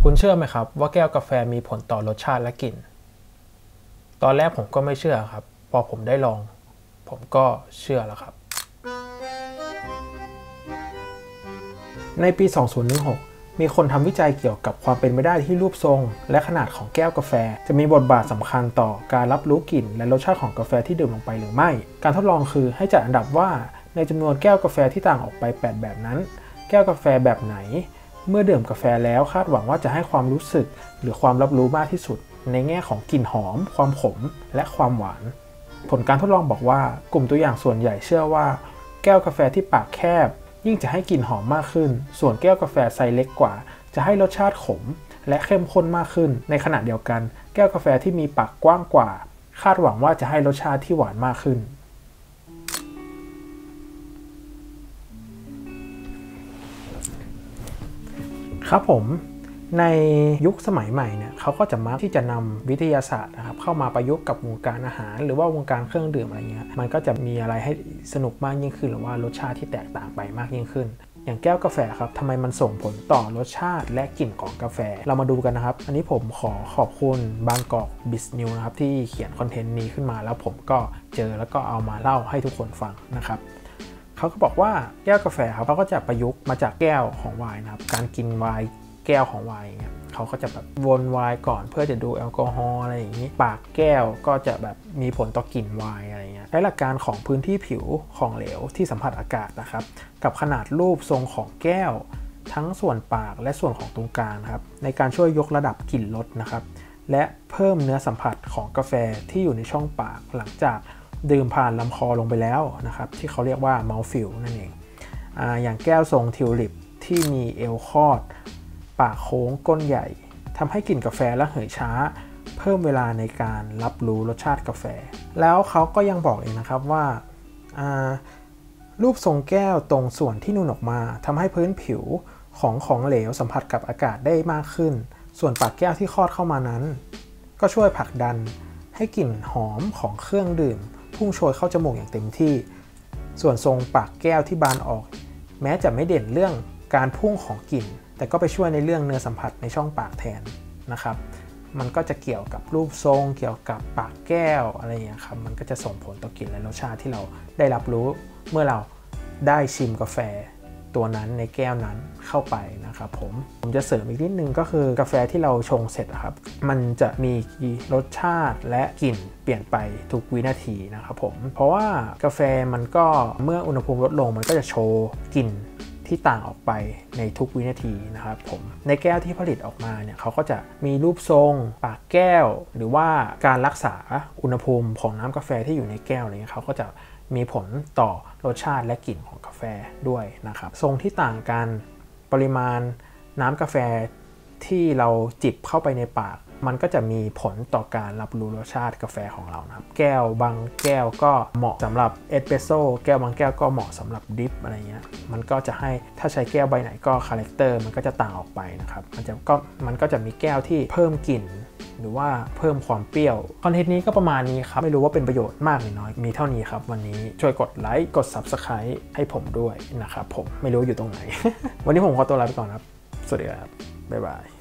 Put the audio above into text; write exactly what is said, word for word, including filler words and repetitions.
คุณเชื่อไหมครับว่าแก้วกาแฟมีผลต่อรสชาติและกลิ่นตอนแรกผมก็ไม่เชื่อครับพอผมได้ลองผมก็เชื่อแล้วครับในปี สองพันสิบหก มีคนทำวิจัยเกี่ยวกับความเป็นไปได้ที่รูปทรงและขนาดของแก้วกาแฟจะมีบทบาทสำคัญต่อการรับรู้กลิ่นและรสชาติของกาแฟที่ดื่มลงไปหรือไม่การทดลองคือให้จัดอันดับว่าในจำนวนแก้วกาแฟที่ต่างออกไปแปดแบบนั้นแก้วกาแฟแบบไหนเมื่อดื่มกาแฟแล้วคาดหวังว่าจะให้ความรู้สึกหรือความรับรู้มากที่สุดในแง่ของกลิ่นหอมความขมและความหวานผลการทดลองบอกว่ากลุ่มตัวอย่างส่วนใหญ่เชื่อว่าแก้วกาแฟที่ปากแคบยิ่งจะให้กลิ่นหอมมากขึ้นส่วนแก้วกาแฟไซส์เล็กกว่าจะให้รสชาติขมและเข้มข้นมากขึ้นในขณะเดียวกันแก้วกาแฟที่มีปากกว้างกว่าคาดหวังว่าจะให้รสชาติที่หวานมากขึ้นครับผมในยุคสมัยใหม่เนี่ยเขาก็จะมักที่จะนำวิทยาศาสตร์นะครับเข้ามาประยุกต์กับวงการอาหารหรือว่าวงการเครื่องดื่มอะไรเงี้ยมันก็จะมีอะไรให้สนุกมากยิ่งขึ้นหรือว่ารสชาติที่แตกต่างไปมากยิ่งขึ้นอย่างแก้วกาแฟครับทำไมมันส่งผลต่อรสชาติและกลิ่นของกาแฟเรามาดูกันนะครับอันนี้ผมขอขอบคุณบางกอกบิสนิวนะครับที่เขียนคอนเทนต์นี้ขึ้นมาแล้วผมก็เจอแล้วก็เอามาเล่าให้ทุกคนฟังนะครับเขาก็บอกว่าแก้วกาแฟครับเขาก็จะประยุกต์มาจากแก้วของไวน์นะครับการกินไวน์แก้วของไวน์เงี้ยเขาก็จะแบบวนไวน์ก่อนเพื่อจะดูแอลกอฮอล์อะไรอย่างนี้ปากแก้วก็จะแบบมีผลต่อกลิ่นไวน์อะไรเงี้ยใช้หลักการของพื้นที่ผิวของเหลวที่สัมผัสอากาศนะครับกับขนาดรูปทรงของแก้วทั้งส่วนปากและส่วนของตรงกลางครับในการช่วยยกระดับกลิ่นรสนะครับและเพิ่มเนื้อสัมผัสของกาแฟที่อยู่ในช่องปากหลังจากดื่มผ่านลำคอลงไปแล้วนะครับที่เขาเรียกว่า mouth feel นั่นเอง อ่า อย่างแก้วทรงทิวลิปที่มีเอวคอดปากโค้งก้นใหญ่ทำให้กลิ่นกาแฟระเหยช้าเพิ่มเวลาในการรับรู้รสชาติกาแฟแล้วเขาก็ยังบอกเองนะครับว่ารูปทรงแก้วตรงส่วนที่นูนออกมาทำให้พื้นผิวของของเหลวสัมผัสกับอากาศได้มากขึ้นส่วนปากแก้วที่คลอดเข้ามานั้นก็ช่วยผลักดันให้กลิ่นหอมของเครื่องดื่มพุ่งโชยเข้าจมูกอย่างเต็มที่ส่วนทรงปากแก้วที่บานออกแม้จะไม่เด่นเรื่องการพุ่งของกลิ่นแต่ก็ไปช่วยในเรื่องเนื้อสัมผัสในช่องปากแทนนะครับมันก็จะเกี่ยวกับรูปทรงเกี่ยวกับปากแก้วอะไรอย่างนี้ครับมันก็จะส่งผลต่อกลิ่นและรสชาติที่เราได้รับรู้เมื่อเราได้ชิมกาแฟตัวนั้นในแก้วนั้นเข้าไปนะครับผมผมจะเสริมอีกนิดนึงก็คือกาแฟที่เราชงเสร็จครับมันจะมีรสชาติและกลิ่นเปลี่ยนไปทุกวินาทีนะครับผมเพราะว่ากาแฟมันก็เมื่ออุณหภูมิลดลงมันก็จะโชว์กลิ่นที่ต่างออกไปในทุกวินาทีนะครับผมในแก้วที่ผลิตออกมาเนี่ยเขาก็จะมีรูปทรงปากแก้วหรือว่าการรักษาอุณหภูมิของน้ำกาแฟที่อยู่ในแก้วอะไรเงี้ยเขาก็จะมีผลต่อรสชาติและกลิ่นของกาแฟด้วยนะครับทรงที่ต่างกันปริมาณน้ำกาแฟที่เราจิบเข้าไปในปากมันก็จะมีผลต่อการรับรู้รสชาติกาแฟของเรานะครับแก้วบางแก้วก็เหมาะสำหรับเอสเปรสโซ่แก้วบางแก้วก็เหมาะสำหรับดริปอะไรเงี้ยมันก็จะให้ถ้าใช้แก้วใบไหนก็คาแรคเตอร์มันก็จะต่างออกไปนะครับมันจะก็มันก็จะมีแก้วที่เพิ่มกลิ่นหรือว่าเพิ่มความเปรี้ยวคอนเทนต์นี้ก็ประมาณนี้ครับไม่รู้ว่าเป็นประโยชน์มากหรือน้อยมีเท่านี้ครับวันนี้ช่วยกดไลค์กด ซับสไครบ์ ให้ผมด้วยนะครับผมไม่รู้อยู่ตรงไหน วันนี้ผมขอตัวลาไปก่อนครับสวัสดีครับบ๊ายบาย